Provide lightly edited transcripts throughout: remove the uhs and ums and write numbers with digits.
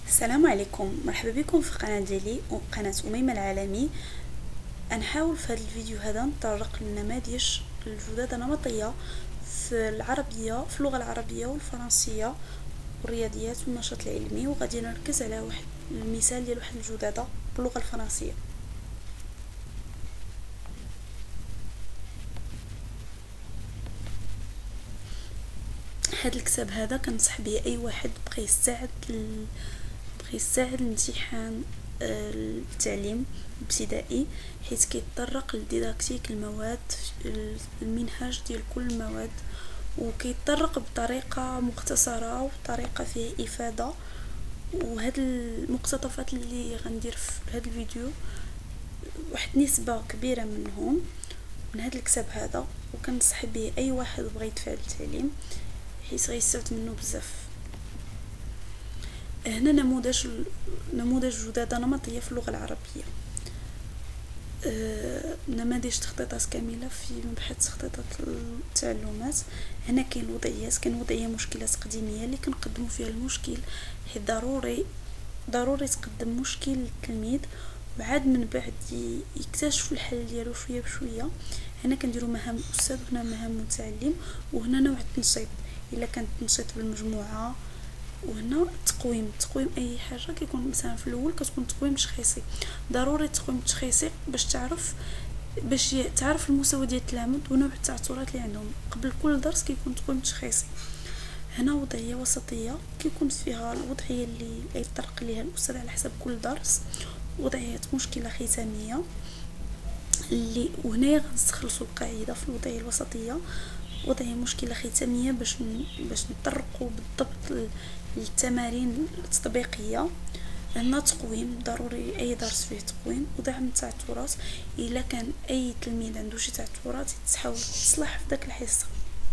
السلام عليكم، مرحبا بكم في قناة ديالي وقناة أميمة العالمي. نحاول في هذا الفيديو هذا نتطرق للنماذج الجدد النمطية في العربية، في اللغة العربية والفرنسية والرياضيات والنشاط العلمي، وغادي نركز على واحد المثال ديال واحد الجددة باللغة الفرنسية. هذا الكتاب هذا كنصح به اي واحد بغى يستعد لامتحان التعليم الابتدائي، حيث كيتطرق لديداكتيك المواد، المنهاج ديال كل المواد، وكيتطرق بطريقه مختصره وطريقه فيها افاده. وهاد المقتطفات اللي غندير في هذا الفيديو واحد نسبه كبيره منهم من هذا الكتاب هذا، وكنصح به اي واحد بغى يدفع للتعليم حيث غيستافد منه بزاف. هنا نموذج جدادة نمطية في اللغة العربية. نماذج تخطيطات كاملة في مبحث تخطيطات التعلمات. هنا كاين وضعية مشكلات قديمية اللي كنقدموا فيها المشكل، حيت ضروري تقدم مشكل للتلميذ وعاد من بعد يكتشف الحل ديالو شوية بشوية. هنا كنديروا مهام الأستاذ، وهنا مهام المتعلم، وهنا نوع التنشيط إلا كان تنشيط بالمجموعة. وهنا تقويم اي حاجه كيكون مثلا في الاول كتكون تقويم تشخيصي. ضروري التقويم التشخيصي باش تعرف المستوى ديال التلاميذ ونوع التعثرات اللي عندهم. قبل كل درس كيكون تقويم تشخيصي. هنا وضعيه وسطيه كيكون فيها الوضعيه اللي يطرق ليها الاستاذ على حسب كل درس، وضعيه مشكله ختاميه وهنا غنستخلصوا القاعده في الوضعيه الوسطيه. وضعيه مشكله ختاميه باش نطرقوا بالضبط للتمارين التطبيقيه. هنا تقويم، ضروري اي درس فيه تقويم ودعم التعثرات. الا كان اي تلميذ عنده شي تعثرات تحاول تصلح في داك الحصه.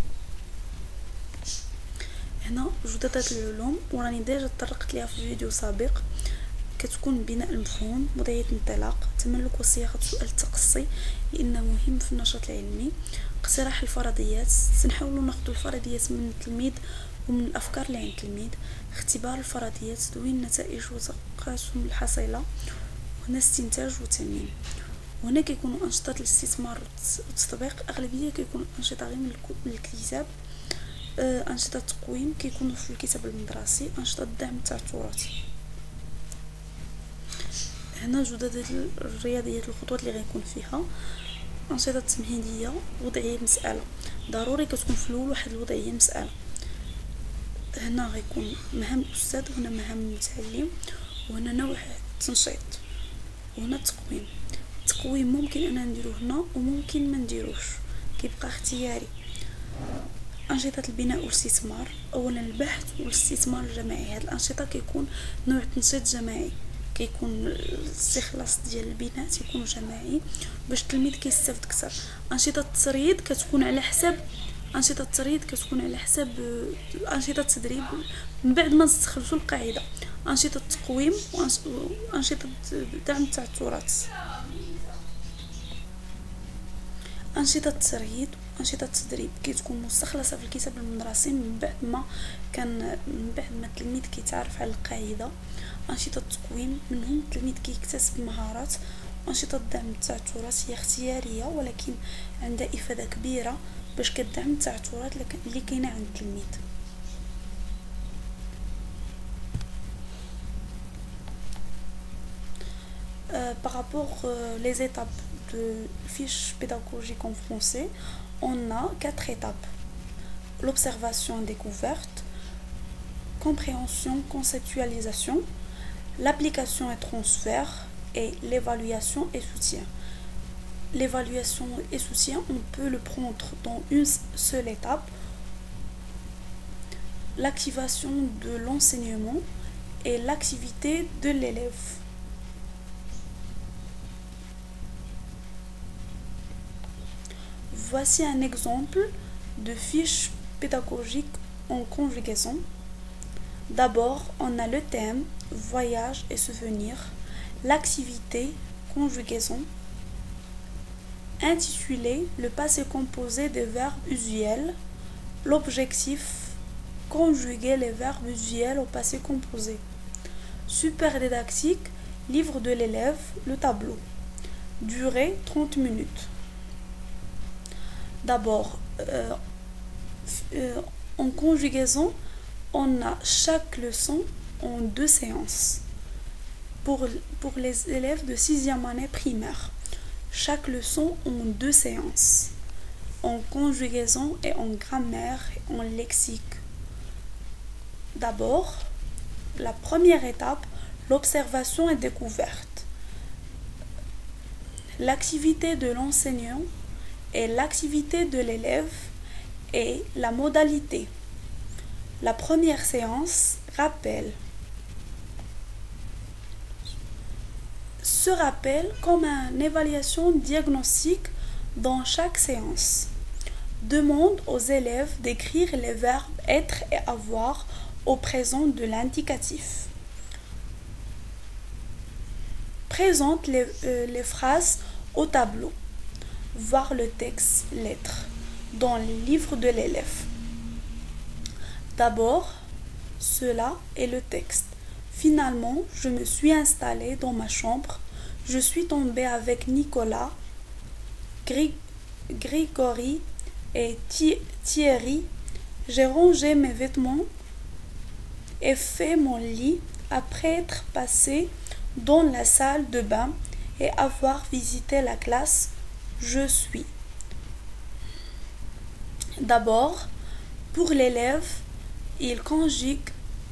هنا جددات العلوم وراني ديجا تطرقت ليها في فيديو سابق. كتكون بناء المفهوم، وضعيه انطلاق، تملك وصياغه سؤال التقصي لانه مهم في النشاط العلمي. اقتراح الفرضيات، سنحاولوا ناخذ الفرضيات من التلميذ ومن الافكار اللي عند التلميذ. اختبار الفرضيات، تدوين النتائج وتقاسم الحصيله. وهنا استنتاج وتمييز. وهنا كيكونوا انشطه الاستثمار والتطبيق، اغلبيه كيكونوا انشطه غير من الكتاب. انشطه التقويم كيكونوا في الكتاب المدرسي. انشطه دعم التعثرات. هنا جدد الرياضيات، الخطوات اللي غيكون فيها. أنشطة تمهيدية، وضعية مسألة، ضروري كتكون في الأول واحد الوضعية مسألة. هنا غيكون مهام الأستاذ، وهنا مهام المتعلم، وهنا نوع التنشيط، وهنا التقويم ممكن أنا نديرو هنا وممكن ما نديروش، كيبقى اختياري. أنشطة البناء والاستثمار، أولا البحث والاستثمار الجماعي. هاد الأنشطة كيكون نوع تنشيط جماعي، كيكون الاستخلاص ديال البناء تيكون جماعي باش التلميذ كيستافد اكثر. انشطه التريض كتكون على حساب انشطه التدريب من بعد ما نستخلصوا القاعده. انشطه التقويم وانشطه دعم التعثرات. أنشطة التريض وأنشطة التدريب كتكون مستخلصة في الكتاب المدرسي من بعد ما التلميذ كيتعرف على القاعدة. أنشطة التقويم منهم التلميذ كيكتسب مهارات. أنشطة دعم التعثرات هي اختيارية ولكن عندها إفادة كبيرة باش كدعم التعثرات اللي كاينة عند التلميذ. Par rapport les étapes de fiche pédagogique en français, on a 4 étapes: l'observation découverte, compréhension, conceptualisation, l'application et transfert, et l'évaluation et soutien. L'évaluation et soutien, on peut le prendre dans une seule étape: l'activation de l'enseignement et l'activité de l'élève. Voici un exemple de fiche pédagogique en conjugaison. D'abord, on a le thème, voyage et souvenirs, l'activité, conjugaison, intitulé le passé composé des verbes usuels, l'objectif, conjuguer les verbes usuels au passé composé. Super didactique, livre de l'élève, le tableau. Durée 30 minutes. D'abord, en conjugaison, on a chaque leçon en 2 séances. Pour les élèves de 6e année primaire, chaque leçon en 2 séances. En conjugaison et en grammaire et en lexique. D'abord, la première étape, l'observation et découverte. L'activité de l'enseignant et l'activité de l'élève et la modalité. La première séance, rappel. Se rappelle comme une évaluation diagnostique dans chaque séance. Demande aux élèves d'écrire les verbes être et avoir au présent de l'indicatif. Présente les phrases au tableau. Voir le texte lettre dans le livre de l'élève. D'abord, cela est le texte. Finalement, je me suis installée dans ma chambre. Je suis tombée avec Nicolas, Grégory et Thierry. J'ai rangé mes vêtements et fait mon lit après être passée dans la salle de bain et avoir visité la classe. Je suis. D'abord, pour l'élève, il conjugue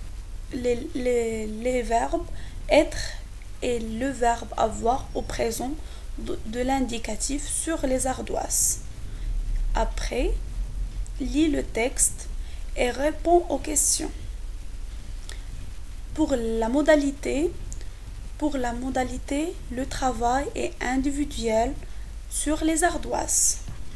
les verbes être et le verbe avoir au présent de l'indicatif sur les ardoises. Après, lit le texte et répond aux questions. Pour la modalité, le travail est individuel sur les ardoises.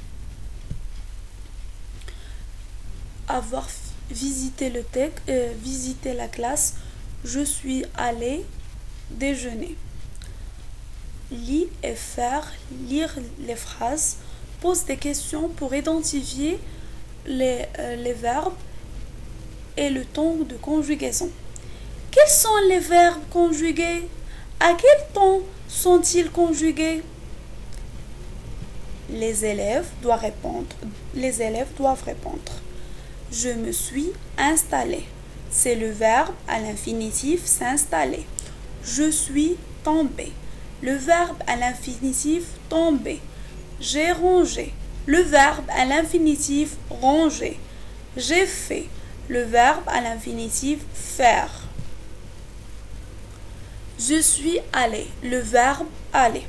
Avoir visité visité la classe, je suis allée déjeuner. Lis et faire lire les phrases, pose des questions pour identifier les verbes et le temps de conjugaison. Quels sont les verbes conjugués? À quel temps sont-ils conjugués? Les élèves doivent répondre. Je me suis installé. C'est le verbe à l'infinitif s'installer. Je suis tombé. Le verbe à l'infinitif tomber. J'ai rangé. Le verbe à l'infinitif ranger. J'ai fait. Le verbe à l'infinitif faire. Je suis allé. Le verbe aller.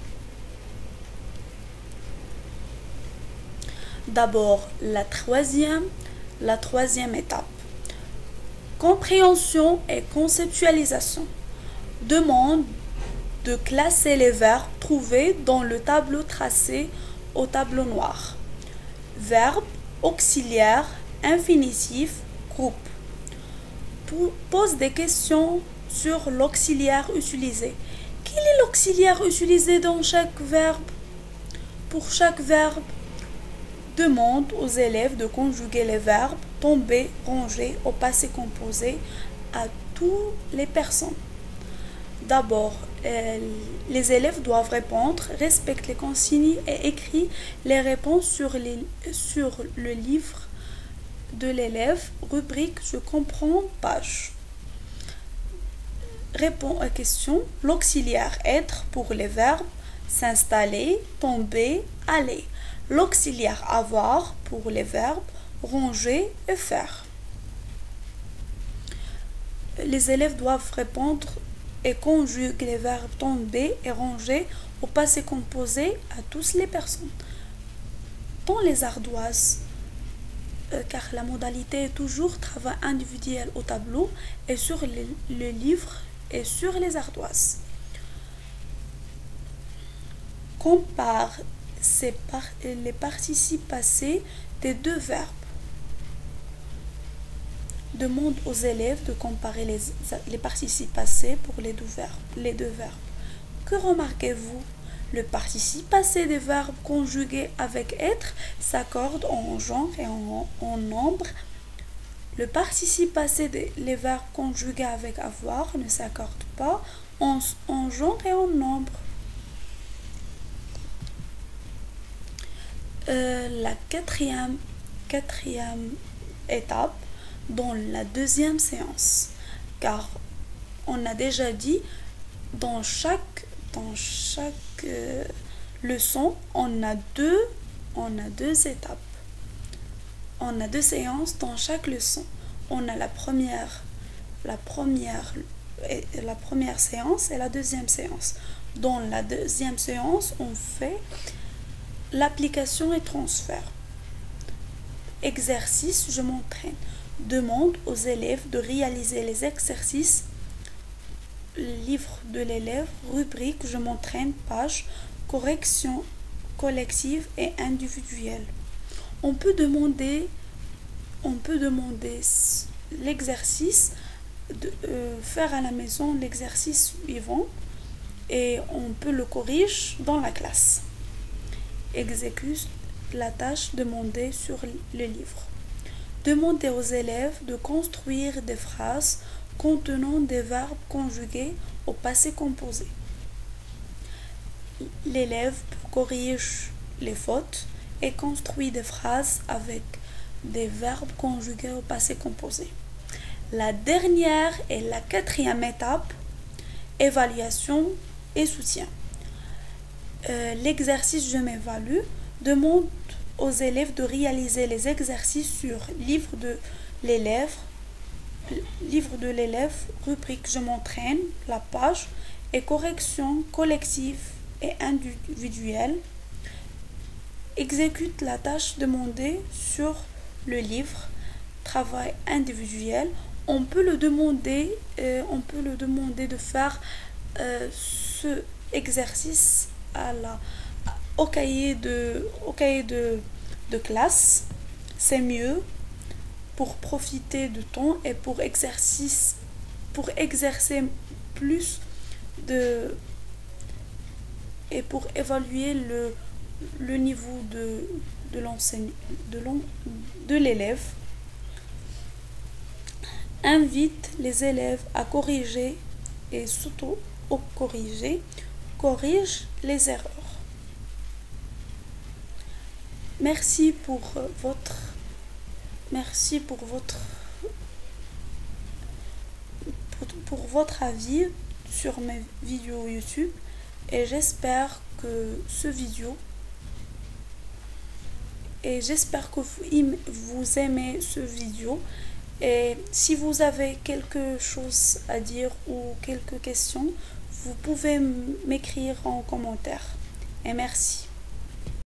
D'abord, la troisième étape. Compréhension et conceptualisation. Demande de classer les verbes trouvés dans le tableau tracé au tableau noir. Verbe, auxiliaire, infinitif, groupe. Pose des questions sur l'auxiliaire utilisé. Quel est l'auxiliaire utilisé dans chaque verbe? Pour chaque verbe, demande aux élèves de conjuguer les verbes tomber, ranger au passé composé à toutes les personnes. D'abord, les élèves doivent répondre, respectent les consignes et écrire les réponses sur le livre de l'élève, rubrique je comprends, page. Répond aux questions, l'auxiliaire être pour les verbes s'installer, tomber, aller. L'auxiliaire avoir pour les verbes ranger et faire. Les élèves doivent répondre et conjuguer les verbes tomber et ranger au passé composé à toutes les personnes. Dans les ardoises, car la modalité est toujours travail individuel au tableau et sur le livre et sur les ardoises. Compare les participes passés des deux verbes. Demande aux élèves de comparer les participes passés pour les deux verbes. Que remarquez-vous? Le participe passé des verbes conjugués avec être s'accorde en genre et en nombre Le participe passé des verbes conjugués avec avoir ne s'accorde pas en genre et en nombre. La quatrième étape dans la deuxième séance, car on a déjà dit dans chaque leçon on a deux étapes, on a deux séances dans chaque leçon. On a la première séance et la deuxième séance. Dans la deuxième séance on fait l'application et transfert. Exercice, je m'entraîne. Demande aux élèves de réaliser les exercices. Livre de l'élève, rubrique, je m'entraîne, page, correction collective et individuelle. On peut demander l'exercice, faire à la maison l'exercice suivant et on peut le corriger dans la classe. Exécute la tâche demandée sur le livre. Demandez aux élèves de construire des phrases contenant des verbes conjugués au passé composé. L'élève corrige les fautes et construit des phrases avec des verbes conjugués au passé composé. La dernière et la quatrième étape, évaluation et soutien. L'exercice je m'évalue demande aux élèves de réaliser les exercices sur livre de l'élève, rubrique je m'entraîne, la page et correction collective et individuelle. Exécute la tâche demandée sur le livre, travail individuel. On peut le demander de faire ce exercice au cahier de classe. C'est mieux pour profiter du temps et pour exercer plus et pour évaluer le niveau de l'élève. Invite les élèves à corriger et s'auto-corriger. Corrige les erreurs. Merci pour votre avis sur mes vidéos YouTube et j'espère que vous aimez ce vidéo. Et si vous avez quelque chose à dire ou quelques questions, vous pouvez m'écrire en commentaire. Et merci.